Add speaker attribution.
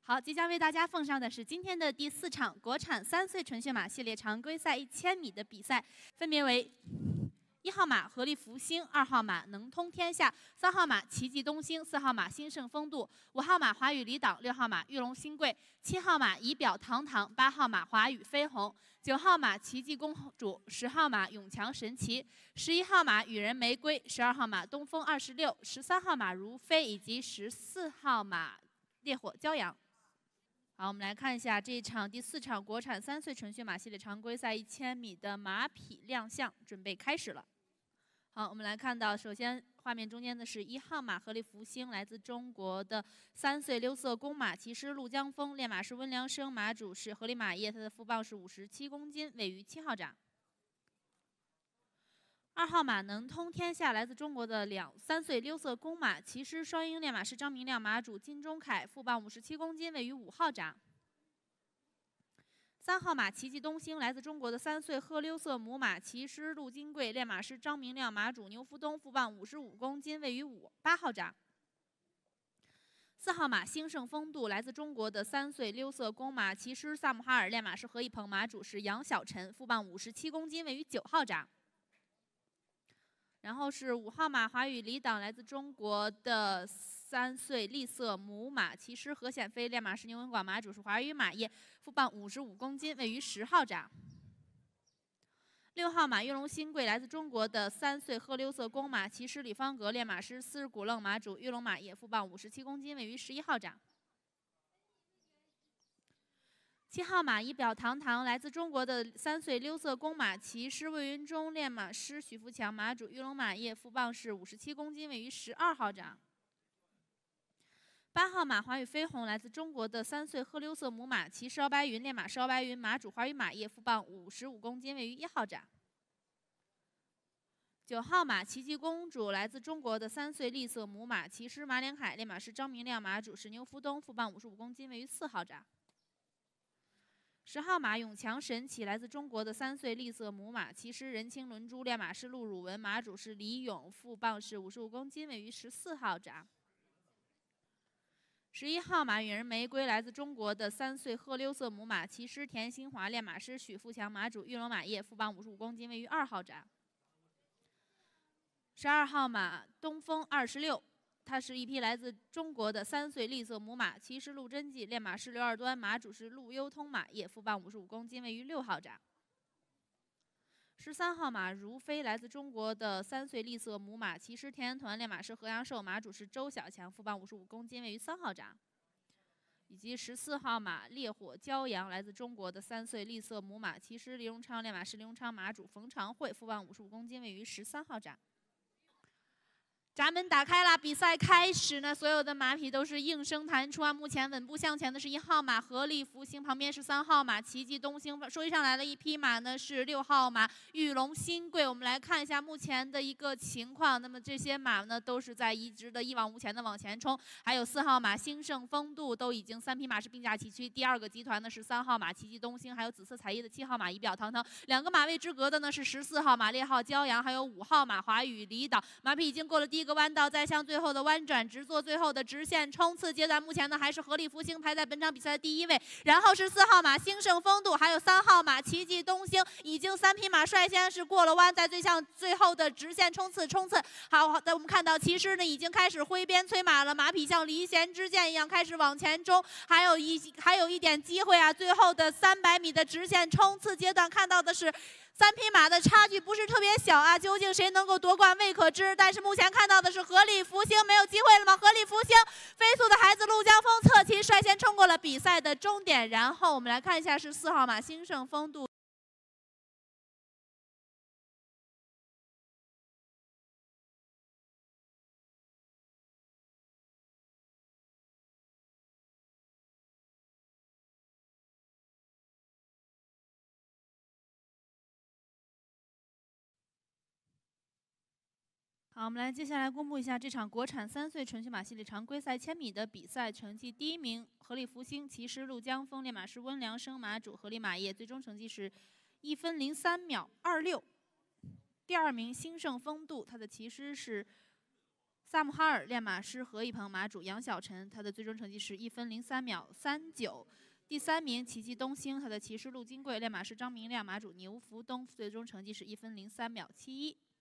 Speaker 1: 好，即将为大家奉上的是今天的第4场国产3岁纯血马系列常规赛1000米的比赛，分别为1号马合力福星，2号马能通天下，3号马奇迹东兴，4号马兴盛风度，5号马华语离岛，6号马玉龙新贵，7号马仪表堂堂，8号马华语飞鸿，9号马奇迹公主，10号马永强神奇，11号马羽人玫瑰，12号马东风26，13号马如飞以及14号马烈火骄阳。好，我们来看一下这一场第4场国产3岁纯血马系列常规赛1000米的马匹亮相，准备开始了。好，我们来看到，首先画面中间的是1号马合力福星，来自中国的3岁溜色公马，骑师陆江峰，练马师温良生，马主是合力马业，它的副磅是57公斤，位于7号闸。2号马能通天下，来自中国的3岁溜色公马，骑师双鹰，练马师张明亮，马主金钟凯，副磅57公斤，位于5号闸。3号马奇迹东兴，来自中国的3岁褐溜色母马，骑师陆金贵，练马师张明亮，马主牛福东，副磅55公斤，位于8号闸。4号马兴盛风度，来自中国的3岁溜色公马，骑师萨姆哈尔，练马师何一鹏，马主是杨晓晨，副磅57公斤，位于9号闸。然后是5号马华语离岛，来自中国的3岁栗色母马，骑师何显飞，练马师牛文广，马主是华语马业，副磅55公斤，位于10号闸。6号马玉龙新贵，来自中国的3岁褐溜色公马，骑师李方格，练马师斯日古愣，马主玉龙马业，副磅57公斤，位于11号闸。7号马仪表堂堂，来自中国的3岁溜色公马，骑师魏云中，练马师许福强，马主玉龙马业，副磅是57公斤，位于12号闸。8号马华语飞鸿，来自中国的3岁褐溜色母马，骑师敖白云，练马师敖白云，马主华语马业，副磅55公斤，位于1号闸。9号马奇迹公主，来自中国的3岁栗色母马，骑师马连海，练马师张明亮，马主是牛福东，副磅55公斤，位于4号闸。10号马永强神奇，来自中国的3岁栗色母马，骑师任清轮珠，练马师陆汝文，马主是李勇，副磅是55公斤，位于14号闸。11号马羽人玫瑰，来自中国的3岁褐溜色母马，骑师田新华，练马师许富强，马主玉龙马业，副磅55公斤，位于2号闸。12号马东风26。它是一匹来自中国的3岁栗色母马，骑师陆真纪，练马师刘二端，马主是陆优通马业，副磅55公斤，位于6号闸。13号马如飞，来自中国的3岁栗色母马，骑师田园团，练马师何阳寿，马主是周小强，副磅55公斤，位于3号闸。以及14号马烈火骄阳，来自中国的3岁栗色母马，骑师李荣昌，练马师李荣昌，马主冯长慧，副磅55公斤，位于13号闸。闸门打开了，比赛开始呢，所有的马匹都是应声弹出啊。目前稳步向前的是1号马合力福星，旁边是3号马奇迹东兴，追上来了一匹马呢是6号马玉龙新贵。我们来看一下目前的一个情况，那么这些马呢都是在一直的一往无前的往前冲，还有4号马兴盛风度都已经3匹马是并驾齐驱，第2个集团呢是3号马奇迹东兴，还有紫色彩衣的7号马仪表堂堂，2个马位之隔的呢是14号马烈号骄阳，还有5号马华语离岛。马匹已经过了第1个弯道，再向最后的弯转，直做最后的直线冲刺阶段。目前呢还是合力福星排在本场比赛的第1位，然后是4号马兴盛风度，还有3号马奇迹东兴，已经3匹马率先是过了弯，在向最后的直线冲刺。好的，我们看到骑师呢已经开始挥鞭催马了，马匹像离弦之箭一样开始往前冲，还有一点机会啊！最后的300米的直线冲刺阶段，看到的是3匹马的差距不是特别小啊，究竟谁能够夺冠未可知。但是目前看到的是合力福星没有机会了吗？合力福星飞速的孩子陆江峰侧骑率先冲过了比赛的终点，然后我们来看一下是4号马兴盛风度。好，我们来接下来公布一下这场国产3岁纯血马系列常规赛1000米的比赛成绩。第1名合力福星，骑师陆江峰，练马师温良生，马主合力马业，最终成绩是1分03秒26。第2名兴盛风度，他的骑师是萨姆哈尔练马师何一鹏马主杨晓晨，他的最终成绩是1分03秒39。第3名奇迹东兴，他的骑师陆金贵练马师张明亮马主牛福东，最终成绩是1分03秒71。